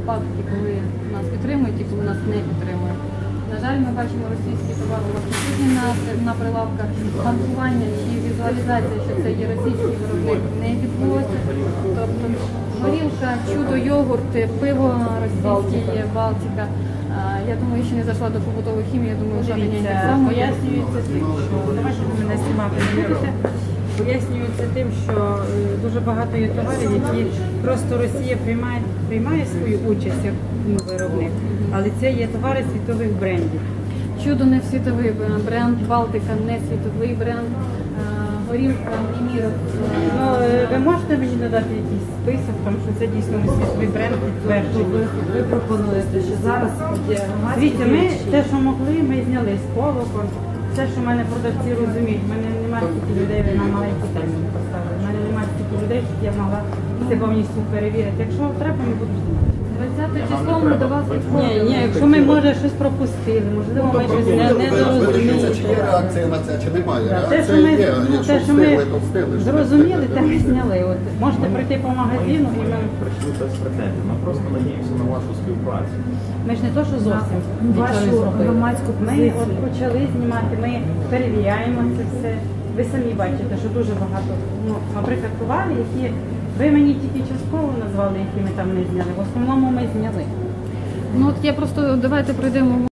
випадки, коли нас підтримують і коли нас не підтримують. На жаль, ми бачимо російські товари у вас присутні на прилавках. Банкування чи візуалізація, що це є російський виробник, не відбулося. Тобто горілка, чудо, йогурти, пиво російське, Балтика. Я думаю, ще не зайшла до побутової хімії, я думаю, що так само. Пояснюється тим, що давайте ви мене знімати не будете. Пояснюється тим, що дуже багато є товарів, які просто Росія приймає свою участь як виробник, але це є товари світових брендів. Чудо не світовий бренд, Балтика не світовий бренд, горілка, Міміров. Ну, ви можете мені надати якийсь список, тому що це дійсно не світовий бренд підтверджений. Ви пропонуєте, що зараз є Дивіться, ми те, що могли, ми зняли з полок. Все, що в мене продавці розуміють, в мене немає стільки людей, ви на маленький термін поставили. В мене немає стільки людей, щоб я могла це повністю перевірити. Якщо треба, ми будемо знімати. 20 число ми до вас підходимо. Ні, якщо ми, може, щось пропустили, можливо, ми щось не Вирішиться, чи є дорозуміли. реакція на це, чи немає. Те, що ми, Реакція є, ну, якщо те, що ми встигли, то встигли. зрозуміли, те ми зняли. От, можете прийти по магазину і ми Прийшли без претензій. Ми просто надіємося на вашу співпрацю. Ми ж не то, що зовсім вашу нічого не зробили. громадську Ми позицію. от почали знімати, ми перевіряємо це все. Ви самі бачите, що дуже багато, ну, наприклад, товарів, які ви мені тільки частково назвали, які ми там не зняли. В основному ми зняли. Ну от я просто, давайте пройдемо